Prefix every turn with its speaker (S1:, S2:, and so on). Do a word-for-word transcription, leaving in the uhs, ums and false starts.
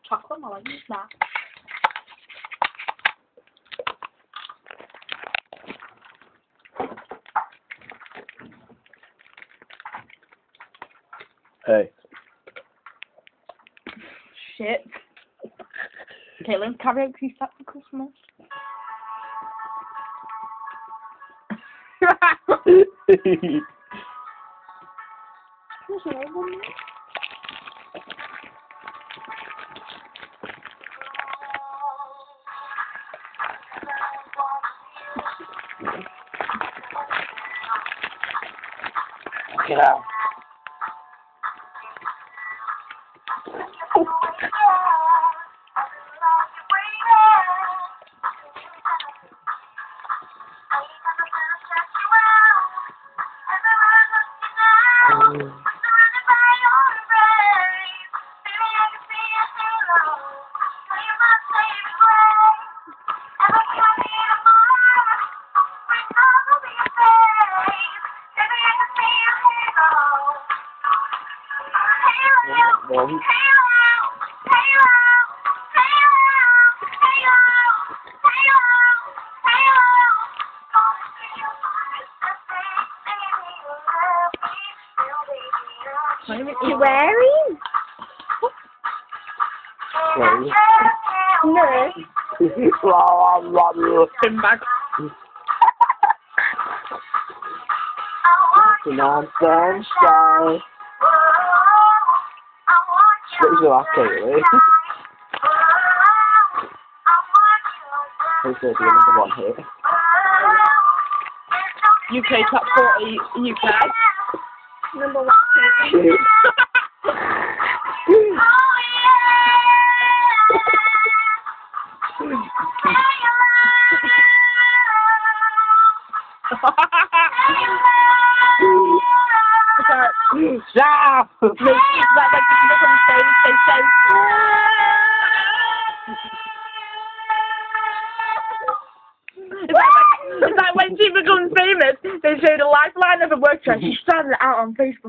S1: chocolate while I use that.
S2: Hey.
S1: Shit. Caitlin's karaoke set for Christmas. There's another one there.
S2: Get out. Mom.
S1: What are you wearing?
S2: Clothes.
S1: No. Spin bag.
S2: Come sunshine. What was the last Kaylee? Who's going to be number one here?
S1: U K top forty, U K. Number one.
S2: Stop!
S1: Like, like, look on stage, they say, it's like, it's like when she becomes famous, they show the lifeline of a work track, she's standing out on Facebook.